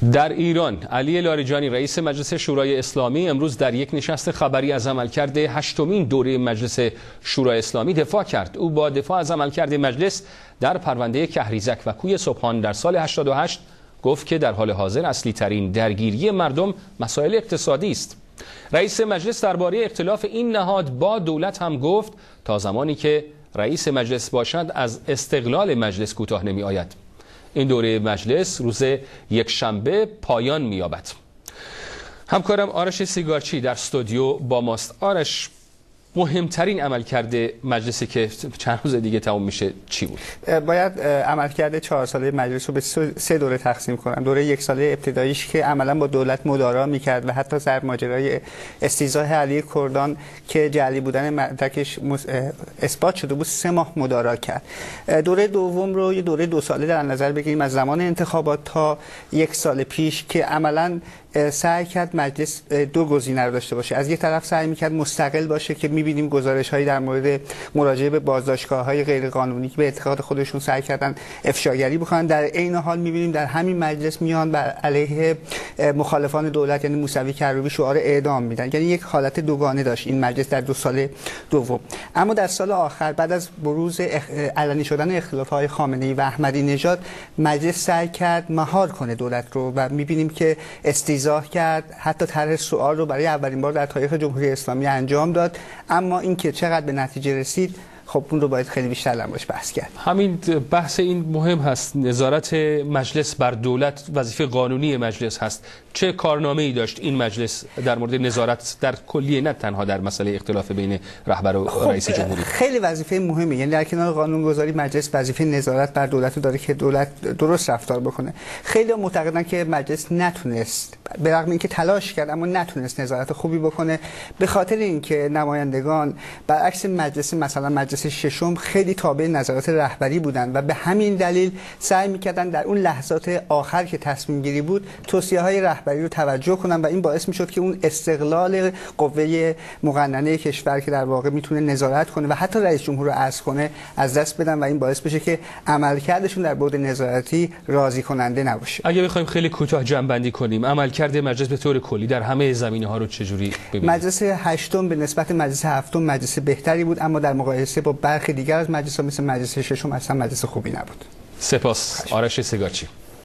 در ایران علی لاریجانی رئیس مجلس شورای اسلامی امروز در یک نشست خبری از عملکرد هشتمین دوره مجلس شورای اسلامی دفاع کرد. او با دفاع از عملکرد مجلس در پرونده کهریزک و کوی سبحان در سال 88 گفت که در حال حاضر اصلی ترین درگیری مردم مسائل اقتصادی است. رئیس مجلس درباره اختلاف این نهاد با دولت هم گفت تا زمانی که رئیس مجلس باشد از استقلال مجلس کوتاه نمی آید. این دوره مجلس روز یکشنبه پایان می‌یابد. همکارم آرش سیگارچی در استودیو با ماست. آرش، مهمترین عملکرد مجلسی که چند روز دیگه تموم میشه چی بود؟ باید عملکرد 4 ساله مجلس رو به 3 دوره تقسیم کنم. دوره 1 ساله ابتداییش که عملا با دولت مدارا میکرد و حتی در ماجرای استیضاح علی کردان که جعلی بودن مدرکش اثبات شده بود 3 ماه مدارا کرد. دوره دوم رو یه دوره 2 ساله در نظر بگیریم از زمان انتخابات تا 1 سال پیش که عملا سعی کرد مجلس 2 گزینه رو داشته باشه. از یک طرف سعی میکرد مستقل باشه که میبینیم گزارش‌هایی در مورد مراجعه به بازداشتگاه‌های غیرقانونی که به اعتقاد خودشون سعی کردن افشاگری بکنن. در عین حال میبینیم در همین مجلس میان بر علیه مخالفان دولت یعنی موسوی کروبی شعار اعدام میدن. یعنی یک حالت دوگانه داشت این مجلس در 2 سال دوم. اما در سال آخر بعد از بروز علنی شدن اختلاف‌های خامنه‌ای و احمدی نژاد مجلس سعی کرد مهار کنه دولت رو و میبینیم که استیضاح کرد، حتی طرح سوال رو برای اولین بار در تاریخ جمهوری اسلامی انجام داد. اما اینکه چقدر به نتیجه رسید خب اون رو باید خیلی بیشتر دربارش بحث کرد. همین بحث این مهم هست. نظارت مجلس بر دولت وظیفه قانونی مجلس هست. چه کارنامه‌ای داشت این مجلس در مورد نظارت در کلیه، نه تنها در مسئله اختلاف بین رهبر و رئیس جمهوری؟ خیلی وظیفه مهمه. یعنی در کنار قانونگذاری مجلس وظیفه نظارت بر دولت رو داره که دولت درست رفتار بکنه. خیلی معتقدن که مجلس نتونست، به رغم اینکه تلاش کرد اما نتونست نظارت خوبی بکنه، به خاطر اینکه نمایندگان برعکس مجلس مثلا مجلس ششم خیلی تابع نظارات رهبری بودن و به همین دلیل سعی می‌کردن در اون لحظات آخر که تصمیم گیری بود توصیه‌های رهبری رو توجه کنن و این باعث می‌شد که اون استقلال قوه مقننه کشور که در واقع میتونه نظارت کنه و حتی رئیس جمهور رو عزل کنه از دست بدن و این باعث بشه که عملکردشون در بعد نظارتی راضی کننده نباشه. اگه بخوایم خیلی کوتاه جمع‌بندی کنیم عملکرد مجلس به طور کلی در همه زمینه‌ها رو چجوری ببینیم؟ مجلس هشتم به نسبت مجلس هفتم مجلس بهتری بود، اما در مقایسه با برخی دیگر از مجلس‌ها مثل مجلس ششم اصلا مجلس خوبی نبود. سپاس آرش سیگارچی.